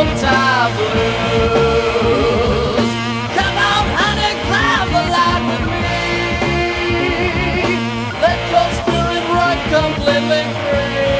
summertime blues. Come on, honey, climb the line with me. Let your spirit run completely free.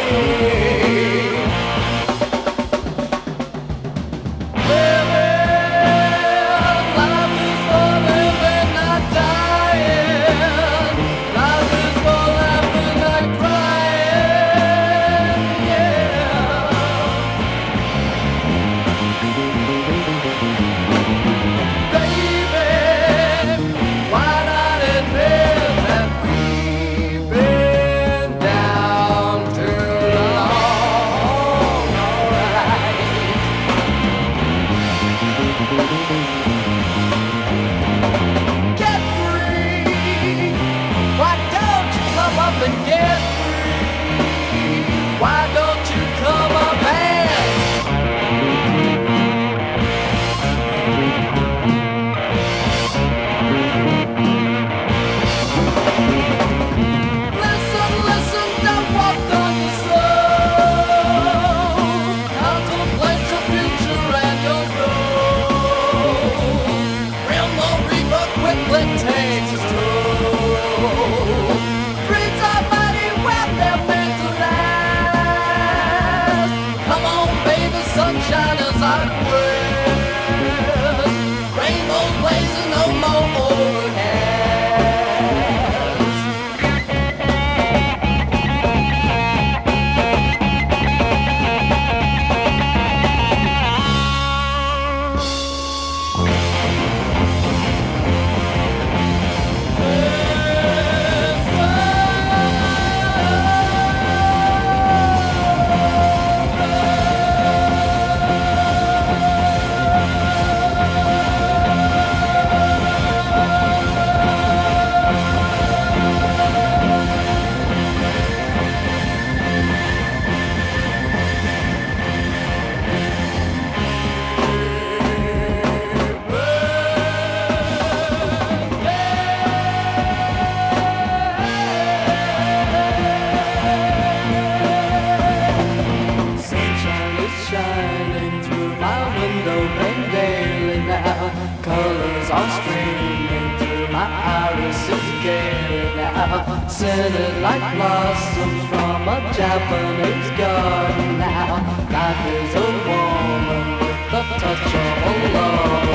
Scented like blossoms from a Japanese garden now. Life is a woman with the touch of a love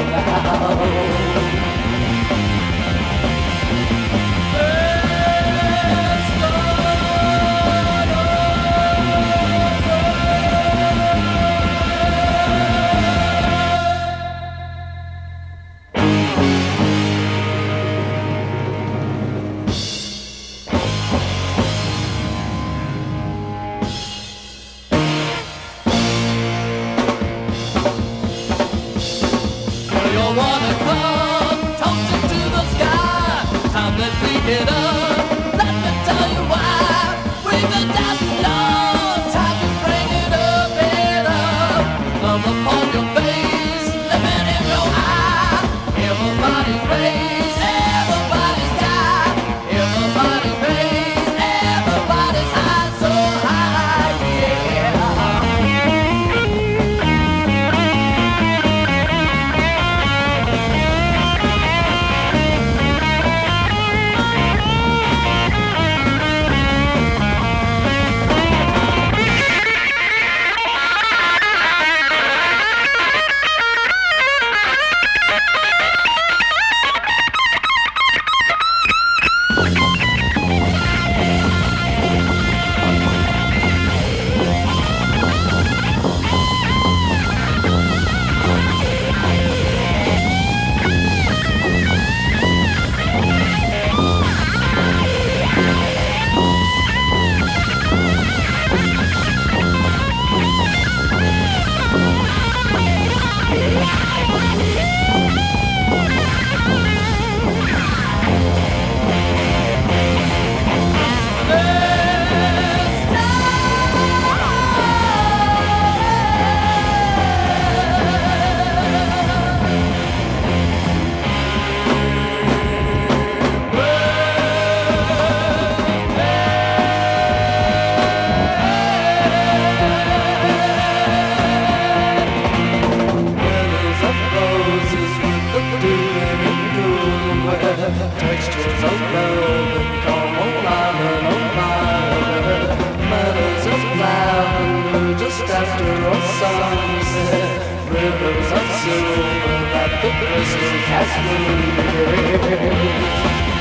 now. Get up, let me tell you why. We've been down too long, time to bring it up, head up. Love upon your face, living in your eye. Everybody's raised, everybody's got. Everybody's raised, everybody's high, so high, yeah. after a sunset, rivers of silver that the crystal cast moon.